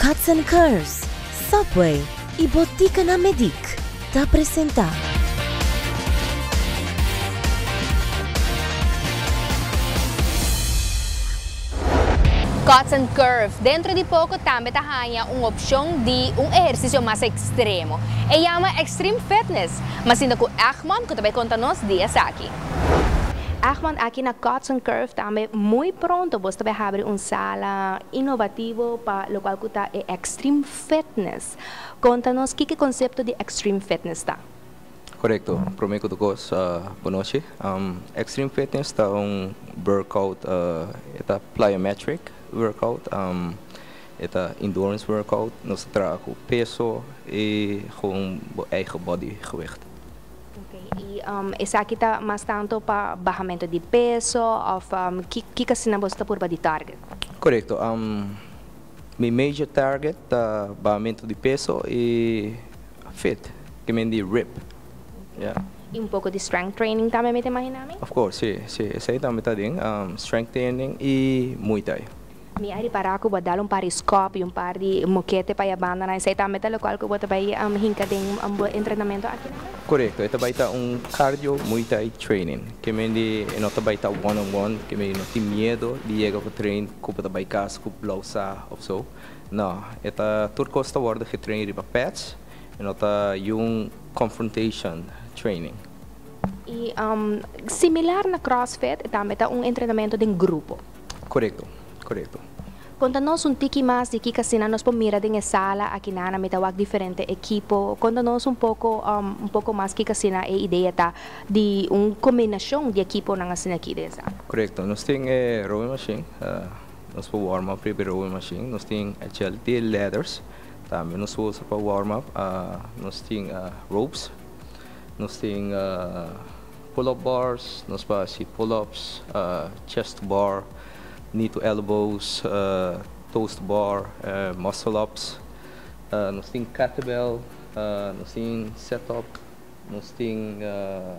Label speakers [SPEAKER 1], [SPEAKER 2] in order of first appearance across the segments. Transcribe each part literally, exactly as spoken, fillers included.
[SPEAKER 1] Cuts and Curves, Subway e Botica na Medic te apresentar.
[SPEAKER 2] Cuts and Curve. Dentro de pouco também tahanha uma opção de um exercício mais extremo. E chama Xtreme Fitness. Mas ainda com Ahman, que também conta-nos dias aqui. Ahman, aqui na Cuts and Curve também muito pronto. Você vai abrir uma sala inovativa para o qual está é Xtreme Fitness. Conta-nos o que é o conceito de Xtreme Fitness está.
[SPEAKER 3] Correcto. Primeiro que tudo, boa noite. Um, Xtreme Fitness está um workout, uh, é plyometric workout, um, é endurance workout. Nós trabalhamos peso e com eigen body gewicht.
[SPEAKER 2] E um, esse aqui está mais tanto para barramento de peso ou um, que que que você está por de target?
[SPEAKER 3] Correto. Um, meu major target é barramento de peso e fit, que me de rip. Yeah.
[SPEAKER 2] E um pouco de strength training também me tem imaginando?
[SPEAKER 3] Of course, sim, sim. Esse aí também está dentro. Um, strength training e Muay Thai.
[SPEAKER 2] Me ari para ako badal um par de scope e um par de moquete para a banda na esse também tá qual que eu também um hinca de um treinamento aqui.
[SPEAKER 3] Correto. Esse também tá um cardio Muay Thai training. Que me de não também tá one on one, que me não tem medo de chegar para trein, cupa também casa, cupa lausa ou so. Não, essa tudo costa word que treino para pets, e não tá um confrontation training.
[SPEAKER 2] E um, similar na CrossFit, também tá um treinamento de grupo.
[SPEAKER 3] Correto, correto.
[SPEAKER 2] Conta-nos um pouco mais de que casina nós pomira em sala aqui na na metawag diferente equipo. Conta-nos um pouco um, um pouco mais que casina a ideia tá de uma combinação de equipo na casina aqui dessa.
[SPEAKER 3] Correto. Nós temos a rowing machine, uh, nós podemos warm up para rowing machine. Nós temos agility ladders, também nós podemos para warm up. Uh, nós temos uh, ropes. Nós temos uh, pull-up bars, nós fazemos pull-ups, uh, chest bar, knee to elbows, uh, toast bar, uh, muscle-ups. Uh, nós temos kettlebell, uh, nós temos setup, nós temos uh,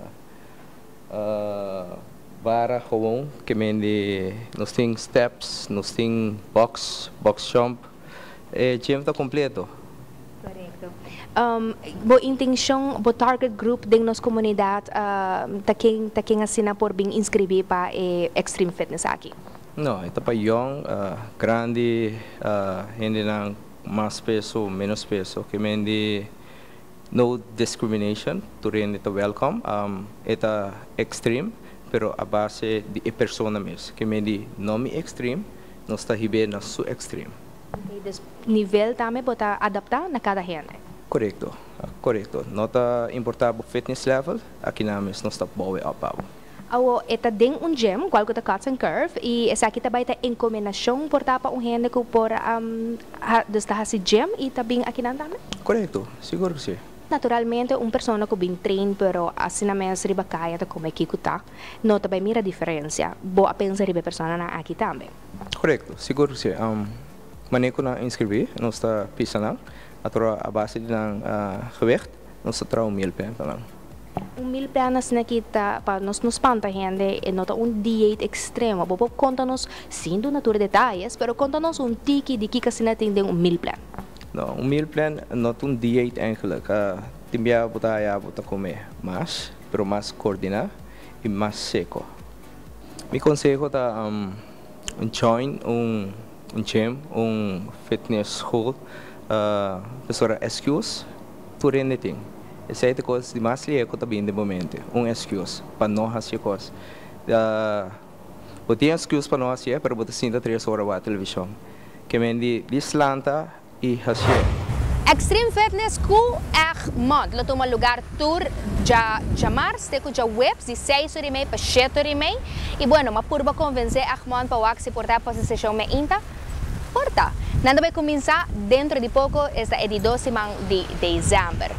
[SPEAKER 3] uh, vara gewoon, que mende, nós temos steps, nós temos box, box jump. O gym está completo.
[SPEAKER 2] Correto. Um, bo intenção, bo target group din nos comunidade, uh, taking taking assina por bem inscrever para eh, Xtreme Fitness aqui.
[SPEAKER 3] Não, está para young, uh, grande, uh, hindi ng mas peso, menos peso, que mende no discrimination, tu rin ito welcome. Um, ita extreme, pero a base de persona mes, que mende no mi extreme, no está hibe na su extreme.
[SPEAKER 2] Okay, des nível também bota adaptar na cada gente.
[SPEAKER 3] Correto, uh, correto. Nota importar fitness level, aqui na mes não está boa up.
[SPEAKER 2] Awo, ita ding um gym, qual que tá Cuts and Curve, e essa aqui também tá em combinação por tapa um gente que por um desta hasi gym e também aqui na também.
[SPEAKER 3] Correto, seguro que sim.
[SPEAKER 2] Naturalmente, uma pessoa que bem trein, pero assim na mesa riba kaya ta como é que tá, não também mira a diferença. Boa pensar riba pessoa na aqui também.
[SPEAKER 3] Correto, seguro que sim. Um, manejo na inscrever, não está pisando, atora a base de ng uh, gewicht, não está trau mil pen lang.
[SPEAKER 2] Um mil planas na kita para nos nos panta gente e nota um diet extremo. Bobo conta-nos sem do natura detalhes, pero conta-nos um tiki de que kasi natin de um mil plan.
[SPEAKER 3] Não, um mil plan not um diet eigenlijk. Uh, timbia buta ya buta comer mais, pero mais coordinar e mais seco. Mi consejo ta um, um join um um gym, um fitness school, uh, pessoa excuse, tudo anything. Essa é a coisa de mais liga que também de momento, um excuse para não fazer coisas. Eu tenho excuse para não fazer, para botar cinta três horas na televisão. Que me diz deslanta e fazer.
[SPEAKER 2] Xtreme Fitness ku Ahmad, lo toma lugar tour já chamar se com já webs de seis horas e meia para sete horas e meia. E bueno, mas por convencer Ahmad para o se portar para essa sessão me inta, porta. Nada vai começar dentro de pouco, esta é de doze de dezembro.